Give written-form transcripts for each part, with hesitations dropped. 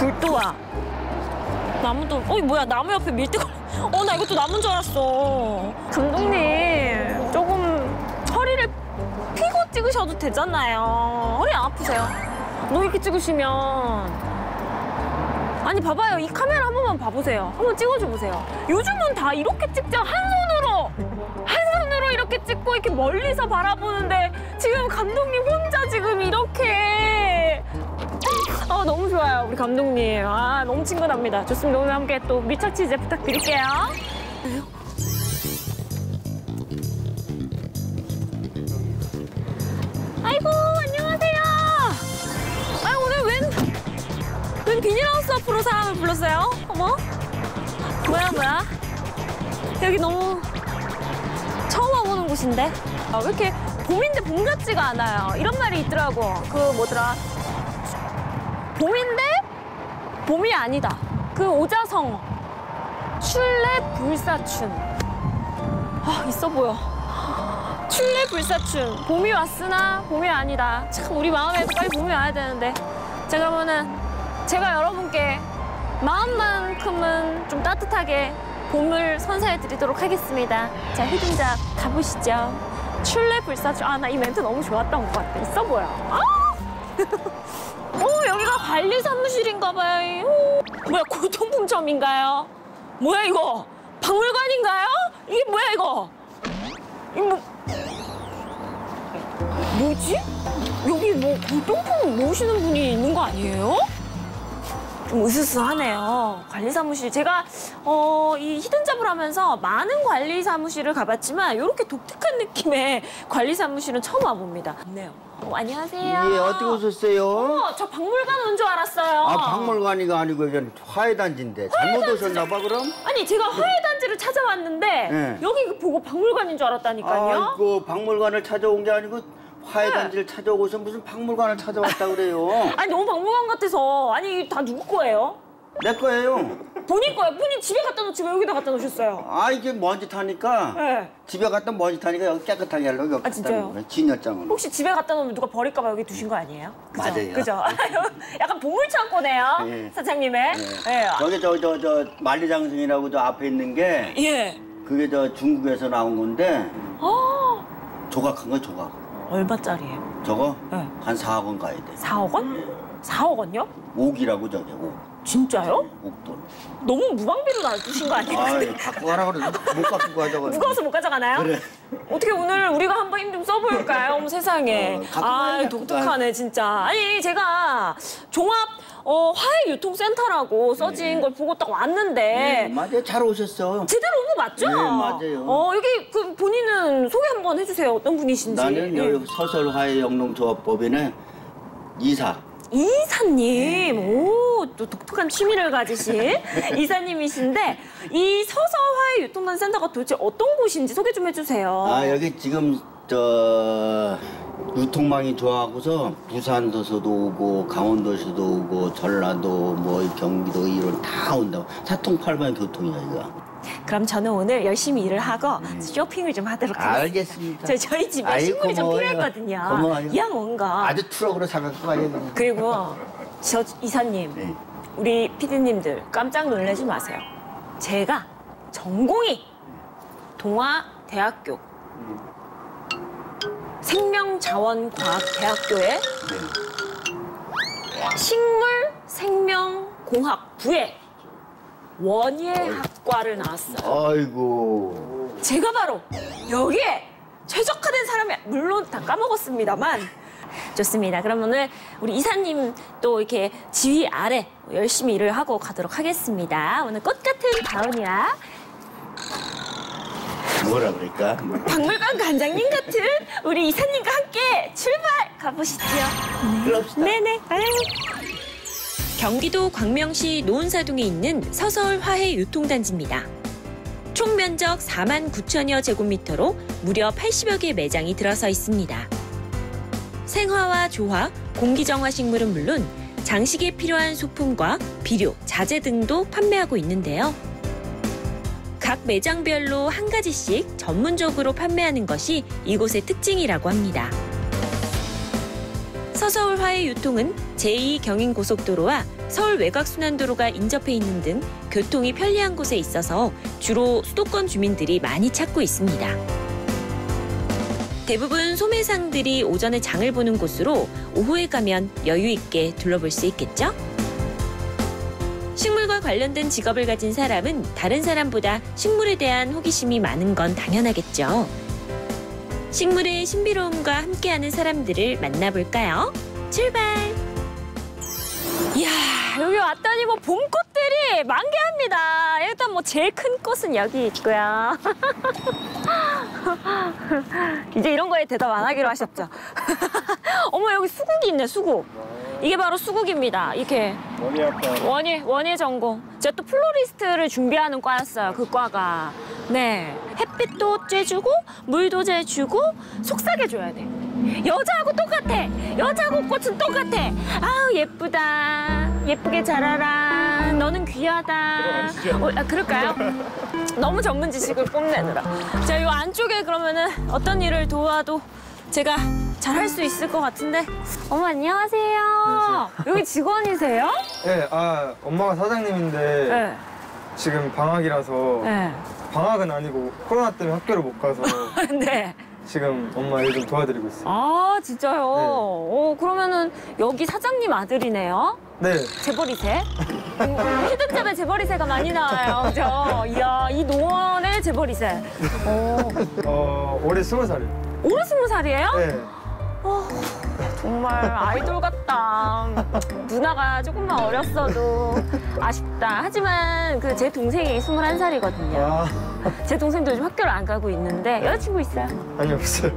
불도와 나무도. 어이 뭐야, 나무 옆에 밀대가. 나 이것도 나무인 줄 알았어. 감독님 조금 허리를 펴고 찍으셔도 되잖아요. 허리 안 아프세요? 너 이렇게 찍으시면. 아니 봐봐요, 이 카메라 한 번만 봐보세요. 한번 찍어줘 보세요. 요즘은 다 이렇게 찍죠. 한 손으로 이렇게 찍고 이렇게 멀리서 바라보는데 지금 감독님 혼자 지금 이렇게. 너무 좋아요, 우리 감독님. 너무 친근합니다. 좋습니다. 오늘 함께 또 밀착 취재 부탁드릴게요. 아이고, 안녕하세요. 오늘 웬 비닐하우스 앞으로 사람을 불렀어요? 어머? 뭐야? 여기 너무 처음 와보는 곳인데? 왜 이렇게 봄인데 봄 같지가 않아요. 이런 말이 있더라고. 그 뭐더라? 봄인데 봄이 아니다. 그 오자성 출래 불사춘. 있어 보여. 출래 불사춘. 봄이 왔으나 봄이 아니다. 참 우리 마음에도 빨리 봄이 와야 되는데. 자, 그러면은 제가 여러분께 마음만큼은 좀 따뜻하게 봄을 선사해드리도록 하겠습니다. 자, 휘둔작 가보시죠. 출래 불사춘. 나 이 멘트 너무 좋았던 것 같아. 있어 보여. 여기가 관리 사무실인가 봐요. 뭐야, 고통분점인가요? 뭐야 이거? 박물관인가요? 이게 뭐야 이거? 뭐지? 여기 뭐 고통품 모시는 분이 있는 거 아니에요? 좀 으스스하네요. 관리사무실. 제가 이 히든잡을 하면서 많은 관리사무실을 가봤지만 이렇게 독특한 느낌의 관리사무실은 처음 와봅니다. 좋네요. 안녕하세요. 예, 어떻게 오셨어요? 저 박물관 온 줄 알았어요. 박물관이가 아니고 이건 화훼단지인데 잘못 오셨나 봐, 그럼? 아니, 제가 화훼단지를 찾아왔는데 네. 여기 보고 박물관인 줄 알았다니까요. 아이고, 박물관을 찾아온 게 아니고 화훼단지를 찾아오고서 무슨 박물관을 찾아왔다 그래요? 아니, 너무 박물관 같아서. 아니, 다 누구 거예요? 내 거예요. 본인 거예요. 본인 집에 갖다 놓지 왜 여기다 갖다 놓으셨어요? 이게 먼지 타니까. 네. 집에 갖다 먼지 타니까 여기 깨끗하게 하려고 여기 진짜요? 진열장으로. 혹시 집에 갖다 놓으면 누가 버릴까 봐 여기 두신 거 아니에요? 그죠? 맞아요. 그죠? 약간 보물창고네요. 네. 사장님의. 네. 여기 저 만리장성이라고 저 앞에 있는 게 예. 그게 저 중국에서 나온 건데 조각한 거 조각. 얼마짜리예요? 저거 네. 한 4억 원 가야 돼. 4억 원? 4억 원요? 옥이라고 저게 옥. 진짜요? 옥돈. 너무 무방비로 놔두신 거 아니에요? 갖고 가라 그래. 못 갖고 가자고. 무거워서 못 가져가나요? 그래. 어떻게 오늘 우리가 한번 힘 좀 써볼까요? 어머 세상에. 독특하네 진짜. 아니 제가 종합 화훼유통센터라고 써진 걸 보고 딱 왔는데. 맞아요. 잘 오셨어. 제대로 온 거 맞죠? 네, 맞아요. 여기 그 본인은 소개 한번 해주세요. 어떤 분이신지. 나는 여기 서설화훼영농조합법인의 이사. 이사님, 또 독특한 취미를 가지신 이사님이신데 이 서서화훼유통단센터가 도대체 어떤 곳인지 소개 좀 해주세요. 여기 지금 저 유통망이 좋아하고서 부산도서도 오고 강원도서도 오고 전라도 뭐 경기도 이런 다 온다고. 사통팔방 교통이야 이거. 그럼 저는 오늘 열심히 일을 하고 쇼핑을 좀 하도록 하겠습니다. 알겠습니다. 저희 집에 식물이 좀 필요했거든요. 고마워요. 이왕 온 거. 아주 트럭으로 사갖고 가요. 그리고 저 이사님, 네. 우리 피디님들 깜짝 놀라지 마세요. 제가 전공이 동아대학교 생명자원과학대학교의 식물생명공학부에 원예학과를 나왔어요. 아이고. 제가 바로 여기에 최적화된 사람이 물론 다 까먹었습니다만 좋습니다. 그럼 오늘 우리 이사님 또 이렇게 지휘 아래 열심히 일을 하고 가도록 하겠습니다. 오늘 꽃 같은 가은이와 뭐라 그럴까? 박물관 관장님 같은 우리 이사님과 함께 출발 가보시죠. 그럽시다. 네네. 경기도 광명시 노은사동에 있는 서서울화훼유통단지입니다. 총 면적 49,000여 제곱미터로 무려 80여 개의 매장이 들어서 있습니다. 생화와 조화, 공기정화 식물은 물론 장식에 필요한 소품과 비료, 자재 등도 판매하고 있는데요. 각 매장별로 한 가지씩 전문적으로 판매하는 것이 이곳의 특징이라고 합니다. 서서울 화해 유통은 제2경인고속도로와 서울 외곽순환도로가 인접해 있는 등 교통이 편리한 곳에 있어서 주로 수도권 주민들이 많이 찾고 있습니다. 대부분 소매상들이 오전에 장을 보는 곳으로 오후에 가면 여유 있게 둘러볼 수 있겠죠? 식물과 관련된 직업을 가진 사람은 다른 사람보다 식물에 대한 호기심이 많은 건 당연하겠죠. 식물의 신비로움과 함께하는 사람들을 만나볼까요? 출발! 이야, 여기 왔더니 뭐 봄꽃들이 만개합니다. 일단 뭐 제일 큰 꽃은 여기 있고요. 이제 이런 거에 대답 안 하기로 하셨죠? 어머, 여기 수국이 있네, 수국. 이게 바로 수국입니다. 이렇게 원예 전공. 제가 또 플로리스트를 준비하는 과였어요. 그 과가. 네, 햇빛도 쬐주고 물도 쬐주고 속삭여줘야 돼. 여자하고 똑같아. 여자하고 꽃은 똑같아. 아우 예쁘다. 예쁘게 자라라. 너는 귀하다. 그럴까요? 너무 전문 지식을 뽐내느라. 자, 이 안쪽에 그러면은 어떤 일을 도와도 제가 잘 할 수 있을 것 같은데. 어머, 안녕하세요. 안녕하세요. 여기 직원이세요? 네, 엄마가 사장님인데 네. 지금 방학이라서 네. 방학은 아니고 코로나 때문에 학교를 못 가서 네. 지금 엄마 일 좀 도와드리고 있어요. 아, 진짜요? 그러면은 여기 사장님 아들이네요? 네, 재벌이세? 히든잡에 재벌이세가 많이 나와요, 그죠? 이야, 이 노원의 재벌이세. 올해 20살이에요. 올해 20살이에요? 네. 정말 아이돌 같다. 누나가 조금만 어렸어도 아쉽다. 하지만 그 제 동생이 21살이거든요. 아, 제 동생도 요즘 학교를 안 가고 있는데 여자친구 있어요? 아니 없어요.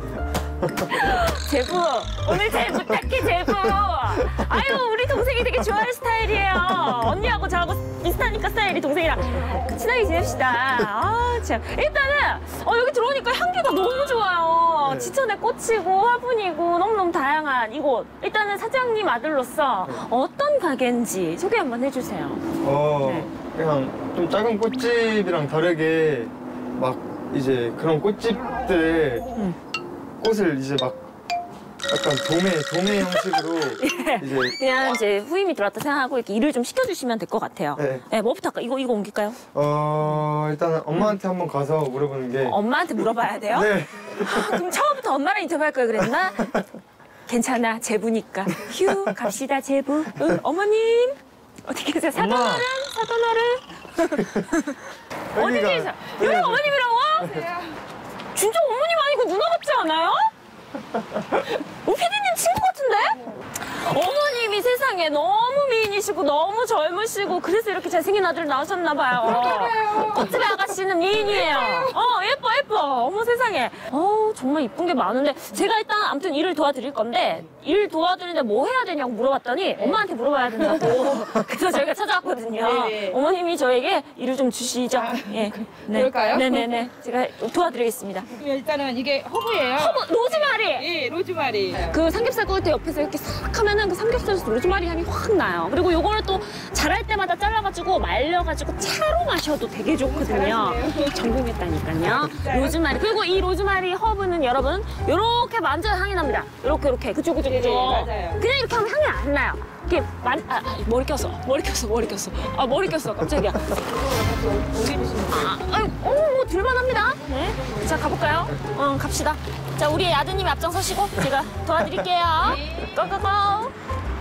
제부, 오늘 잘 부탁해, 제부. 아유, 우리 동생이 되게 좋아할 스타일이에요. 언니하고 저하고 비슷하니까 스타일이 동생이랑 친하게 지냅시다. 아, 참. 일단은 여기 들어오니까 향기가 너무 좋아요. 네. 지천에 꽃이고 화분이고 너무너무 다양한 이곳. 일단은 사장님 아들로서 어떤 가게인지 소개 한번 해주세요. 네. 그냥 좀 작은 꽃집이랑 다르게 막 이제 그런 꽃집들에 꽃을 이제 막 약간 도매 형식으로 이제 그냥 이제 후임이 들어왔다 생각하고 이렇게 일을 좀 시켜주시면 될 것 같아요. 네. 네, 뭐부터 할까? 이거 옮길까요? 일단은 엄마한테 한번 가서 물어보는 게 엄마한테 물어봐야 돼요? 네. 그럼 처음부터 엄마랑 인터뷰할 걸 그랬나? 괜찮아, 제부니까. 휴, 갑시다, 제부. 응, 어머님. 어떻게 계세요? 사돈어른? 어디 여기가- 계세요? 여기 어머님이라고? 진짜 어머님 아니고 누나 같지 않아요? 피디님 친구 같은데? 어머님이 세상에 너무 미인이시고 너무 젊으시고 그래서 이렇게 잘생긴 아들 낳으셨나 봐요. 꽃집 아가씨는 미인이에요. 예뻐. 어머 세상에. 정말 이쁜 게 많은데 제가 일단 아무튼 일을 도와드릴 건데 일 도와드리는데 뭐 해야 되냐고 물어봤더니 엄마한테 물어봐야 된다고. 그래서 저희가 찾아왔거든요. 네네. 어머님이 저에게 일을 좀 주시죠. 예. 네. 그럴까요? 네네네. 제가 도와드리겠습니다. 일단은 이게 허브예요. 로즈마리. 예, 로즈마리. 그 삼겹살 구울 때 옆에서 이렇게 싹 하면은 그 삼겹살에서 로즈마리 향이 확 나요. 그리고 요거를 또 자랄 때마다 잘라가지고 말려가지고 차로 마셔도 되게 좋거든요. 전공했다니까요. 로즈마리. 그리고 이 로즈마리 허브는 여러분 요렇게 만져야 향이 납니다. 요렇게. 그죠. 네, 맞아요. 그냥 이렇게 하면 향이 안 나요. 이렇게 머리 꼈어. 머리 꼈어. 깜짝이야. 뭐 들만합니다. 네. 자, 가볼까요? 갑시다. 자, 우리 아드님이 앞장서시고 제가 도와드릴게요. 고고고.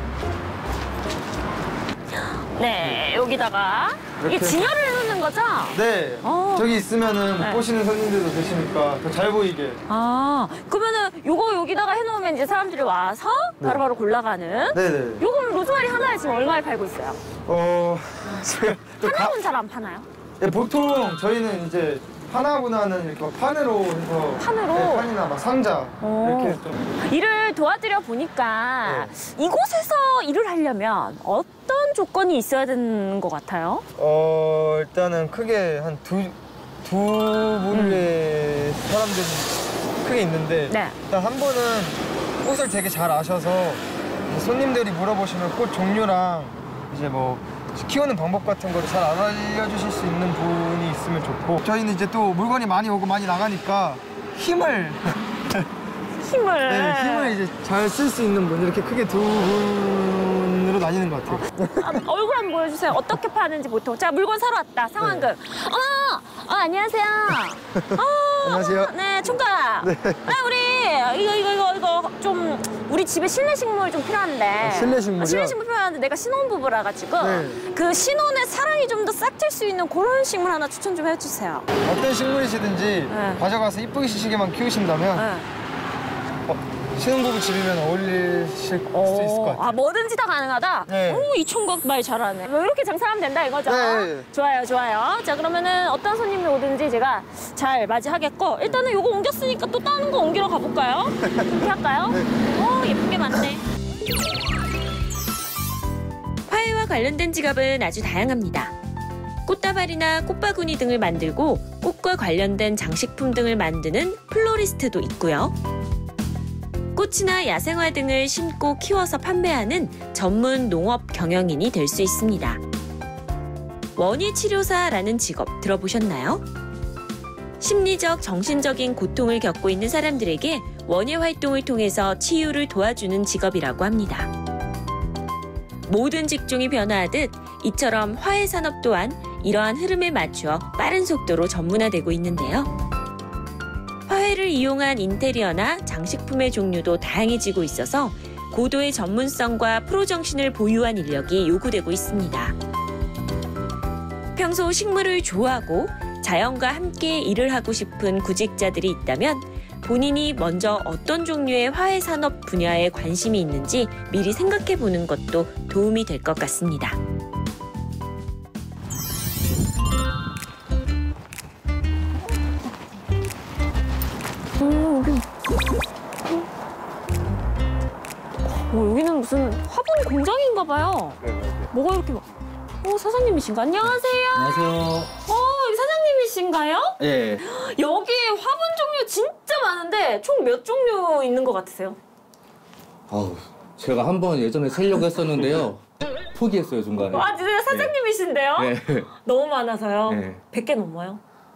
네, 여기다가 이게 이렇게. 진열을 해놓는 거죠? 네. 저기 있으면은 네. 보시는 손님들도 계시니까 더 잘 보이게. 그러면은 요거 여기다가 해놓으면 이제 사람들이 와서 바로바로 골라가는. 네네. 요거는 로즈마리 하나에 지금 얼마에 팔고 있어요? 제가 또 하나는 잘 안 파나요? 네, 보통 저희는 이제 하나보다는 이렇게 막 판으로 해서 판으로? 네, 판이나 막 상자 이렇게 좀 일을 도와드려 보니까 이곳에서 일을 하려면 어떤 조건이 있어야 되는 것 같아요? 일단은 크게 한 두 부류의 사람들이 크게 있는데 네. 일단 한 분은 꽃을 되게 잘 아셔서 손님들이 물어보시면 꽃 종류랑 이제 뭐 키우는 방법 같은 거를 잘 알려주실 수 있는 분이 있으면 좋고 저희는 이제 또 물건이 많이 오고 많이 나가니까 힘을 힘을. 네, 힘을 이제 잘 쓸 수 있는 분 이렇게 크게 두 분으로 나뉘는 것 같아요. 얼굴 한번 보여주세요. 어떻게 파는지 보통. 자, 물건 사러 왔다. 상황극. 안녕하세요. 안녕하세요. 네, 총각. 네. 우리 이거 좀 우리 집에 실내 식물 좀 필요한데. 실내 식물이요? 실내 식물 필요한데 내가 신혼부부라 가지고 네. 그 신혼의 사랑이 좀 더 싹 튈 수 있는 그런 식물 하나 추천 좀 해주세요. 어떤 식물이시든지 네. 가져가서 이쁘게 시시게만 키우신다면 네. 신혼부부 집이면 어울리실 수 있을 것 같아요. 뭐든지 다 가능하다? 네. 오, 이 총각 말 잘하네. 뭐 이렇게 장사하면 된다 이거죠? 네. 좋아요, 좋아요. 자, 그러면은 어떤 손님이 오든지 제가 잘 맞이하겠고 일단은 요거 옮겼으니까 또 다른 거 옮기러 가볼까요? 그렇게 할까요? 네. 오, 예쁜 게 많네. 화훼와 관련된 직업은 아주 다양합니다. 꽃다발이나 꽃바구니 등을 만들고 꽃과 관련된 장식품 등을 만드는 플로리스트도 있고요. 꽃이나 야생화 등을 심고 키워서 판매하는 전문 농업 경영인이 될 수 있습니다. 원예치료사라는 직업 들어보셨나요? 심리적, 정신적인 고통을 겪고 있는 사람들에게 원예 활동을 통해서 치유를 도와주는 직업이라고 합니다. 모든 직종이 변화하듯 이처럼 화훼 산업 또한 이러한 흐름에 맞추어 빠른 속도로 전문화되고 있는데요. 화훼를 이용한 인테리어나 장식품의 종류도 다양해지고 있어서 고도의 전문성과 프로 정신을 보유한 인력이 요구되고 있습니다. 평소 식물을 좋아하고 자연과 함께 일을 하고 싶은 구직자들이 있다면 본인이 먼저 어떤 종류의 화훼 산업 분야에 관심이 있는지 미리 생각해 보는 것도 도움이 될 것 같습니다. 여기는 무슨 화분 공장인가 봐요. 뭐가 이렇게 막... 사장님이신가? 안녕하세요. 안녕하세요. 여기 사장님이신가요? 예. 여기 화분 종류 진짜 많은데 총 몇 종류 있는 것 같으세요? 제가 한번 예전에 세려고 했었는데요. 포기했어요, 중간에. 진짜 사장님이신데요? 네. 너무 많아서요. 네. 100개 넘어요?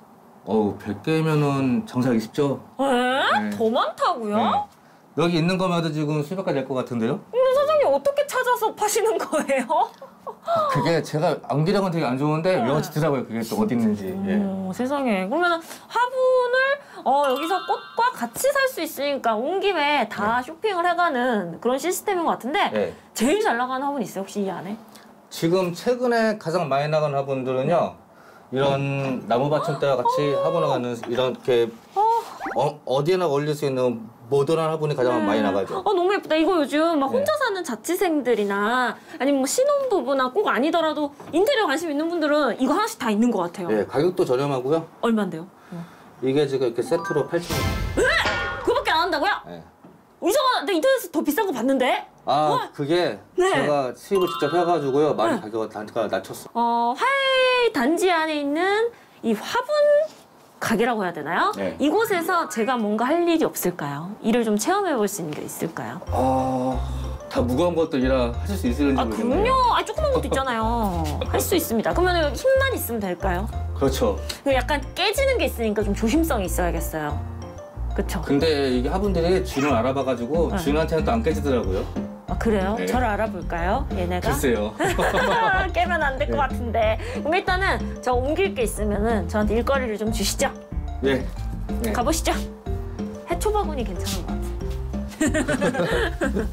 100개면은 장사하기 쉽죠? 에? 더 많다고요? 네. 여기 있는 것마다 지금 수백 가지 될 것 같은데요? 근데 사장님 어떻게 찾아서 파시는 거예요? 그게 제가 암기력은 되게 안 좋은데 외워지더라고요. 그게 또 어디 있는지. 예. 세상에. 그러면 화분을 여기서 꽃과 같이 살 수 있으니까 온 김에 다 쇼핑을 해가는 그런 시스템인 것 같은데 네. 제일 잘 나가는 화분 있어요? 혹시 이 안에? 지금 최근에 가장 많이 나간 화분들은요. 이런 나무 받침대와 같이 화분 나가는 이렇게 어디에나 올릴 수 있는 모던한 화분이 가장 많이 나가죠. 너무 예쁘다. 이거 요즘 막 혼자 사는 자취생들이나 아니면 뭐 신혼부부나 꼭 아니더라도 인테리어 관심 있는 분들은 이거 하나씩 다 있는 것 같아요. 네, 가격도 저렴하고요. 얼마인데요? 이게 지금 이렇게 세트로 8,000원. 그거밖에 안 한다고요? 네. 이상하다. 인터넷에서 더 비싼 거 봤는데? 그게 네. 제가 수입을 직접 해가지고요. 많이 가격을 낮췄어. 화훼 단지 안에 있는 이 화분 가게라고 해야 되나요? 네. 이곳에서 제가 뭔가 할 일이 없을까요? 일을 좀 체험해 볼 수 있는 게 있을까요? 다 무거운 것들이라 하실 수 있을지 모르겠네요. 그럼요. 조그만 것도 있잖아요. 할 수 있습니다. 그러면 힘만 있으면 될까요? 그렇죠. 약간 깨지는 게 있으니까 좀 조심성이 있어야겠어요. 그쵸? 근데 이게 화분들이 주인을 알아봐가지고 주인한테는 또 안 깨지더라고요. 그래요? 네. 저를 알아볼까요? 얘네가? 글쎄요. 깨면 안 될 것 같은데. 그럼 일단은 저 옮길 게 있으면은 저한테 일거리를 좀 주시죠. 네. 가보시죠. 해초바구니 괜찮은 것 같아.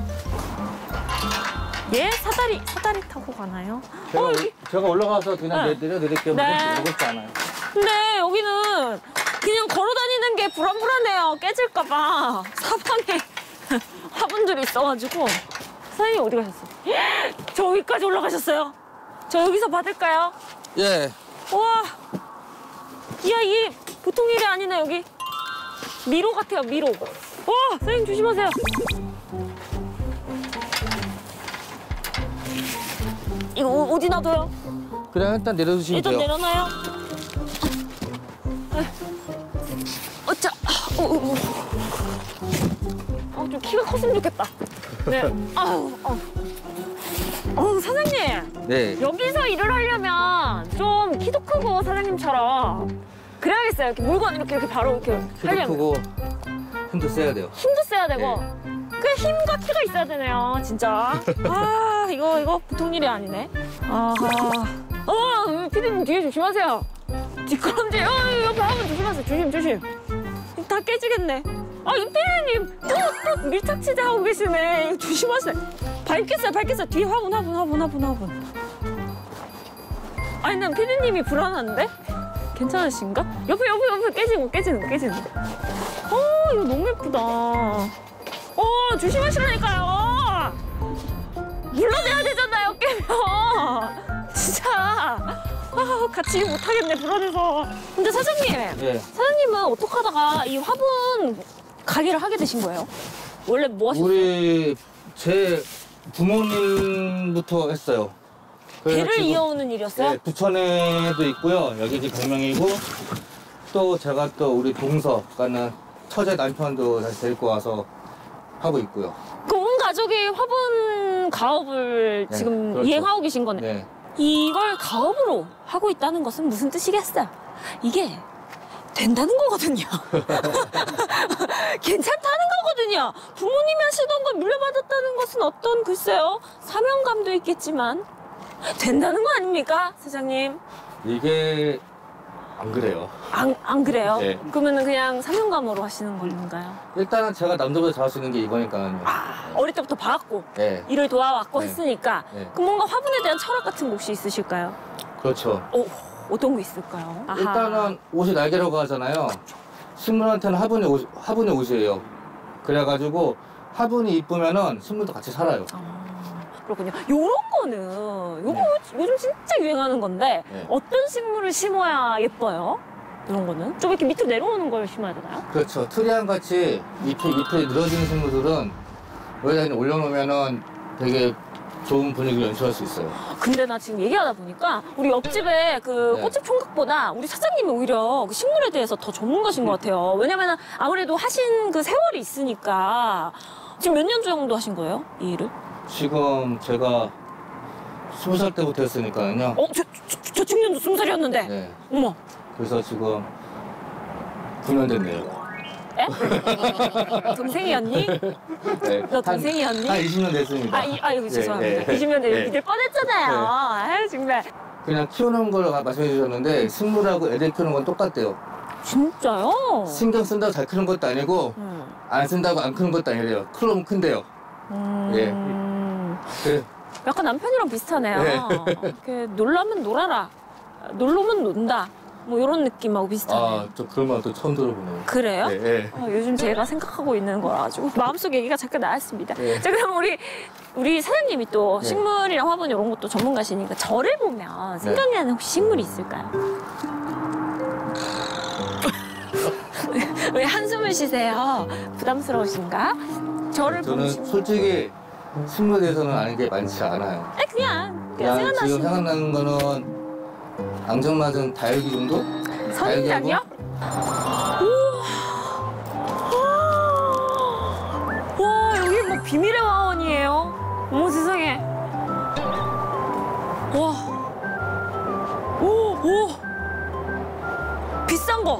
예? 사다리 타고 가나요? 제가 올라가서 그냥 내려드릴게요. 네. 무겁지 않아요. 근데 여기는 그냥 걸어 다니는 게 불안해요. 깨질까봐. 사방에 화분들이 있어가지고. 사장님 어디 가셨어요? 저 위까지 올라가셨어요. 저 여기서 받을까요? 예. 우와. 이야, 이게 보통 일이 아니네, 여기. 미로 같아요, 미로. 와, 사장님 조심하세요. 이거 어디 놔둬요? 그냥 일단 내려주시면 일단 돼요. 내려놔요. 어짜. 좀 키가 컸으면 좋겠다. 네. 사장님. 네. 여기서 일을 하려면 좀 키도 크고 사장님처럼 그래야겠어요. 이렇게 물건 이렇게 바로 이렇게 키도 하려면. 크고 힘도 세야 돼요. 힘도 세야 되고. 네. 그 힘과 키가 있어야 되네요, 진짜. 아, 이거 보통 일이 아니네. 아하. 피디님 뒤에 조심하세요. 뒷걸음질, 옆에 하면 조심하세요. 조심. 다 깨지겠네. 이 피디님 또 밀착치대 하고 계시네. 이거 조심하세요. 밟겠어요. 뒤에 화분. 아니, 난 피디님이 불안한데? 괜찮으신가? 옆에 깨지는 거. 이거 너무 예쁘다. 조심하시라니까요. 물러내야 되잖아요, 깨면. 진짜. 같이 일 못하겠네, 불안해서. 근데 사장님. 예. 사장님은 어떻게 하다가 이 화분 가게를 하게 되신 거예요? 원래 뭐 하셨어요? 우리 제 부모님부터 했어요. 그래서 배를 지금, 이어오는 일이었어요? 네, 부천에도 있고요. 여기 지금 광명이고 또 제가 또 우리 동서가는 처제 남편도 다시 데리고 와서 하고 있고요. 그 온 가족이 화분 가업을 네, 지금 그렇죠. 이행하고 계신 거네. 네. 이걸 가업으로 하고 있다는 것은 무슨 뜻이겠어요? 이게 된다는 거거든요. 괜찮다는 거거든요. 부모님이 하시던 걸 물려받았다는 것은 어떤 글쎄요. 사명감도 있겠지만 된다는 거 아닙니까, 사장님? 이게 안 그래요. 안 그래요? 네. 그러면은 그냥 사명감으로 하시는 건가요? 일단은 제가 남들보다 잘할 수 있는 게 이거니까요. 어릴 때부터 봐왔고 네. 일을 도와왔고 네. 했으니까 네. 그럼 뭔가 화분에 대한 철학 같은 거 혹시 있으실까요? 그렇죠. 어떤 거 있을까요? 아하. 일단은 옷이 날개라고 하잖아요. 식물한테는 화분이 옷이에요. 그래가지고 화분이 이쁘면은 식물도 같이 살아요. 그렇군요. 요런 거는 요거 요즘 진짜 유행하는 건데 네. 어떤 식물을 심어야 예뻐요? 이런 거는 좀 이렇게 밑으로 내려오는 걸 심어야 되나요? 그렇죠. 트리안 같이 잎이 늘어지는 식물들은 여기다 그냥 올려놓으면은 되게 좋은 분위기를 연출할 수 있어요. 근데 나 지금 얘기하다 보니까 우리 옆집에 그 네. 꽃집 총각보다 우리 사장님이 오히려 그 식물에 대해서 더 전문가신 것 같아요. 왜냐면 아무래도 하신 그 세월이 있으니까. 지금 몇 년 정도 하신 거예요? 이 일을? 지금 제가 20살 때부터 했으니까요. 저 청년도 20살이었는데. 네. 어머. 그래서 지금 9년 됐네요. 에? 동생이었니? 네. 너 동생이었니? 한 20년 됐습니다. 여기 죄송합니다. 네. 20년 전에 네. 믿을 뻔했잖아요. 아유, 정말. 그냥 키우는 걸 말씀해 주셨는데 식물하고 애들 키우는 건 똑같대요. 진짜요? 신경 쓴다고 잘 크는 것도 아니고 안 쓴다고 안 크는 것도 아니래요. 크면 큰대요. 예. 그래. 약간 남편이랑 비슷하네요. 네. 이렇게 놀라면 놀아라. 놀러면 논다. 뭐 이런 느낌하고 비슷하네요. 저 그런 말 또 처음 들어보네요. 그래요? 네, 네. 요즘 제가 생각하고 있는 거라 가지고 마음속 얘기가 잠깐 나왔습니다. 네. 자, 그럼 우리 사장님이 또 네. 식물이랑 화분 이런 것도 전문가시니까 저를 보면 생각나는 혹시 식물이 있을까요? 왜 한숨을 쉬세요? 부담스러우신가? 저를 저는 보시면 솔직히 식물에 대해서는 아는 게 많지 않아요. 그냥 그냥 지금 생각나시는 생각나는 거는 앙증맞은 다육이 정도? 선인장이요? 와, 여기 뭐 비밀의 화원이에요. 어머 세상에. 와. 오. 비싼 거.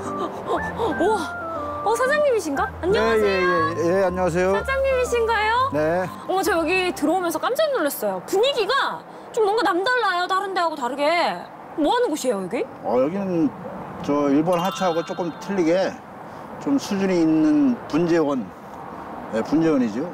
우와. 사장님이신가? 안녕하세요. 예, 안녕하세요. 사장님이신가요? 네. 어머, 저 여기 들어오면서 깜짝 놀랐어요. 분위기가 좀 뭔가 남달라요. 다른 데하고 다르게. 뭐 하는 곳이에요, 여기? 여기는 저 일본 하차하고 조금 틀리게 좀 수준이 있는 분재원, 네, 분재원이죠.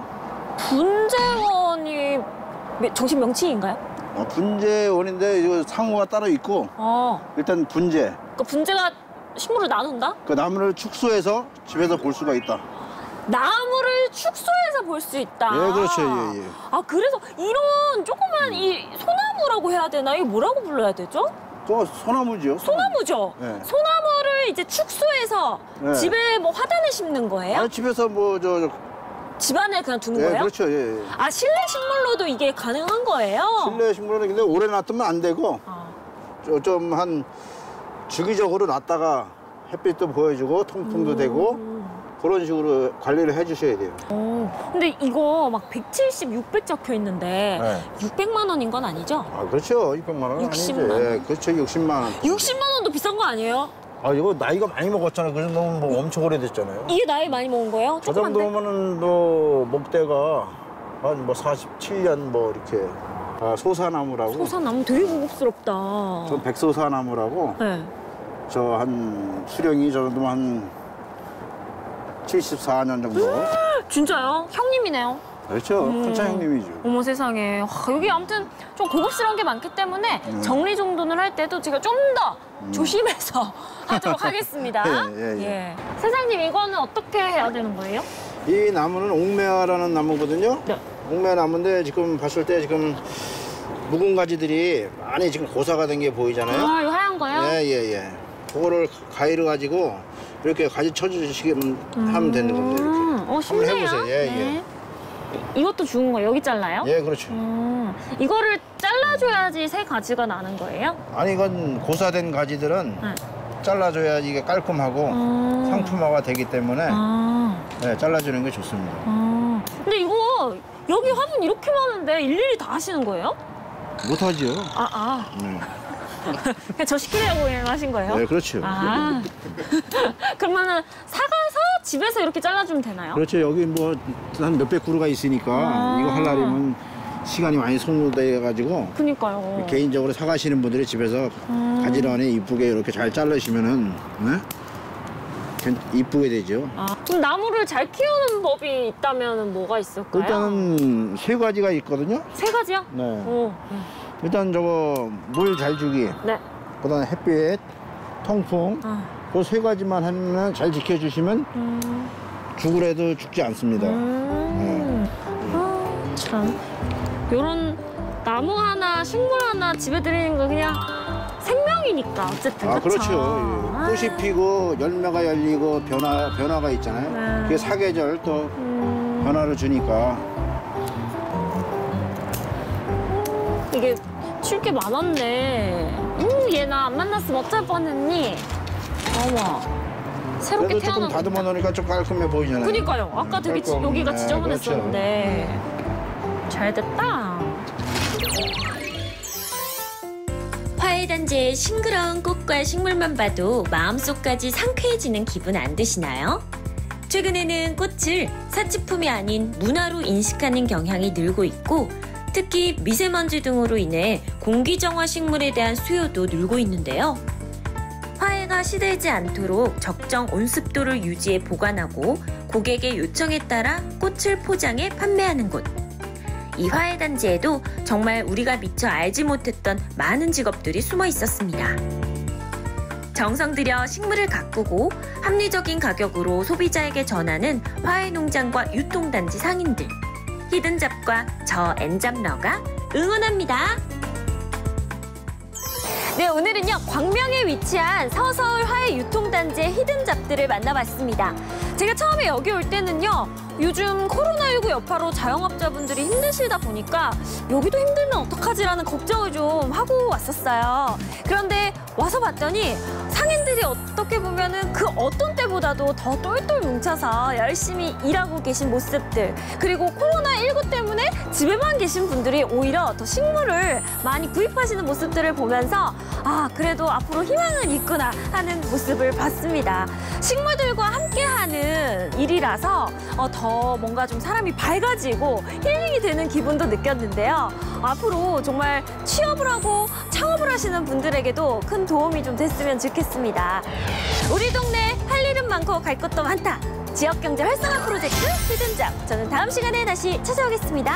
분재원이 정식 명칭인가요? 분재원인데 이거 상호가 따로 있고 일단 분재. 그 분재가 식물을 나눈다? 그 나무를 축소해서 집에서 볼 수가 있다. 나무를 축소해서 볼 수 있다. 예, 그렇죠. 예. 그래서 이런 조그만 이 소나무라고 해야 되나? 이거 뭐라고 불러야 되죠? 또 소나무죠. 소나무죠? 네. 소나무를 이제 축소해서 네. 집에 뭐 화단에 심는 거예요? 아니, 집에서 뭐 집안에 그냥 두는 예, 거예요? 그렇죠. 예. 실내 식물로도 이게 가능한 거예요? 실내 식물은 근데 오래 놔두면 안 되고 좀 한 주기적으로 놨다가 햇빛도 보여주고 통풍도 되고 그런 식으로 관리를 해주셔야 돼요. 근데 이거 막 170, 600 적혀 있는데 네. 600만 원인 건 아니죠? 그렇죠. 600만 원 60만 아니죠. 원. 예, 그렇죠. 60만 원. 60만 원도 비싼 거 아니에요? 아 이거 나이가 많이 먹었잖아요. 그래서 너무 뭐 엄청 오래됐잖아요. 이게 나이 많이 먹은 거예요? 저 조그만데? 정도면은 뭐 목대가 한 뭐 47년 뭐 이렇게 소사나무라고. 소사나무 되게 고급스럽다. 전 백소사나무라고. 네. 저 한 수령이 저 정도면 한 74년 정도. 진짜요? 형님이네요. 그렇죠. 큰차 형님이죠. 어머 세상에. 와, 여기 아무튼 좀 고급스러운 게 많기 때문에 정리정돈을 할 때도 제가 좀 더 조심해서 하도록 하겠습니다. 예. 사장님 이거는 어떻게 해야 되는 거예요? 이 나무는 옥매화라는 나무거든요. 네. 옥매 나무인데 지금 봤을 때 지금 묵은 가지들이 많이 지금 고사가 된 게 보이잖아요. 아, 이거 하얀 거요? 예. 그거를 가위를 가지고 이렇게 가지 쳐주시면 하면 되는 겁니다. 이렇게. 쉽네요. 한번 해보세요. 예. 네. 이것도 죽은 거예요? 여기 잘라요? 예, 그렇죠. 이거를 잘라줘야지 새 가지가 나는 거예요? 아니 이건 고사된 가지들은 네. 잘라줘야 이게 깔끔하고 상품화가 되기 때문에 네, 잘라주는 게 좋습니다. 근데 이거 여기 화분 이렇게 많은데 일일이 다 하시는 거예요? 못하죠. 그냥 저 시키려고 그냥 하신 거예요? 네, 그렇죠. 그러면은 사가서 집에서 이렇게 잘라주면 되나요? 그렇죠. 여기 뭐 한 몇백 그루가 있으니까 이거 하려면 시간이 많이 소모돼가지고 그니까요. 개인적으로 사가시는 분들이 집에서 가지런히 이쁘게 이렇게 잘 자르시면은 이쁘게 되죠. 그럼 나무를 잘 키우는 법이 있다면 뭐가 있을까요? 일단은 세 가지가 있거든요. 세 가지요? 네. 일단 저거 물 잘 주기, 네. 그다음에 햇빛, 통풍, 그 세 가지만 하면 잘 지켜주시면 죽으래도 죽지 않습니다. 참. 요런 나무 하나, 식물 하나 집에 들이는 거 그냥 생명이니까 어쨌든. 그쵸? 그렇죠. 예. 꽃이 피고 열매가 열리고 변화가 있잖아요. 네. 그게 사계절 또 변화를 주니까. 이게 칠 게 많았네. 얘 나 안 만났으면 어쩔 뻔했니? 어머. 새롭게 그래도 조금 태어난 다듬어 놓으니까 좀 깔끔해 보이잖아요. 그니까요. 아까 되게 여기가 네, 지저분했었는데. 잘 됐다. 화훼단지의 싱그러운 꽃과 식물만 봐도 마음속까지 상쾌해지는 기분 안 드시나요? 최근에는 꽃을 사치품이 아닌 문화로 인식하는 경향이 늘고 있고 특히 미세먼지 등으로 인해 공기정화 식물에 대한 수요도 늘고 있는데요. 화훼가 시들지 않도록 적정 온습도를 유지해 보관하고 고객의 요청에 따라 꽃을 포장해 판매하는 곳. 이 화훼단지에도 정말 우리가 미처 알지 못했던 많은 직업들이 숨어 있었습니다. 정성 들여 식물을 가꾸고 합리적인 가격으로 소비자에게 전하는 화훼농장과 유통단지 상인들. 히든잡과 저 엔잡러가 응원합니다. 네, 오늘은요 광명에 위치한 서서울 화훼 유통단지의 히든잡들을 만나봤습니다. 제가 처음에 여기 올 때는요 요즘 코로나19 여파로 자영업자분들이 힘드시다 보니까 여기도 힘들면 어떡하지라는 걱정을 좀 하고 왔었어요. 그런데 와서 봤더니 상인들이 어떻게 보면은 그 어떤 때보다도 더 똘똘 뭉쳐서 열심히 일하고 계신 모습들, 그리고 코로나19 때문에 집에만 계신 분들이 오히려 더 식물을 많이 구입하시는 모습들을 보면서 그래도 앞으로 희망은 있구나 하는 모습을 봤습니다. 식물들과 함께하는 일이라서 더 뭔가 좀 사람이 밝아지고 힐링이 되는 기분도 느꼈는데요. 앞으로 정말 취업을 하고 창업을 하시는 분들에게도 큰 도움이 좀 됐으면 좋겠습니다. 우리 동네 할 일은 많고 갈 곳도 많다. 지역경제 활성화 프로젝트 히든잡. 저는 다음 시간에 다시 찾아오겠습니다.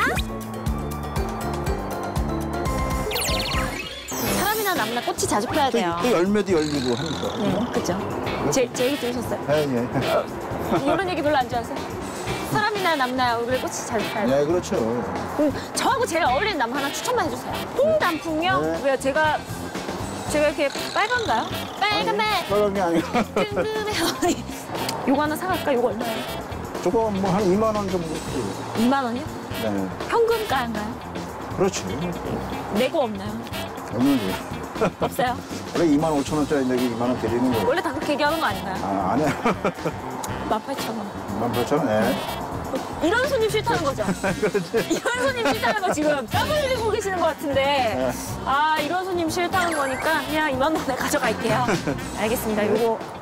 사람이나 나무나 꽃이 자주 펴야 돼요. 또 열매도 열리고 하니까. 네, 그죠. 제 얘기 들으셨어요? 예. 이런 얘기 별로 안 좋아하세요? 사람이나 나무나 얼굴에 꽃이 잘 펴야 돼요. 네, 그렇죠. 저하고 제일 어울리는 나무 하나 추천만 해주세요. 홍단풍요? 네. 왜요? 제가 이렇게 빨간가요? 빨간매 그런 게 아니고. 뜬금해요. 요거 하나 사갈까? 요거 얼마예요? 저거 뭐 한 2만 원 정도. 2만 원이요? 네. 현금가인가요? 그렇죠. 내고 없나요? 없는데. 없어요? 원래 2만 5천 원짜리 내기 2만 원 드리는 거예요. 원래 다 그렇게 얘기하는 거 아닌가요? 안 해. 18,000원. 18,000원? 네. 이런 손님 싫다는 거죠? 이런 손님 싫다는 거 지금 땀을 흘리고 계시는 것 같은데. 아, 이런 손님 싫다는 거니까 그냥 2만 원에 가져갈게요. 알겠습니다. 요거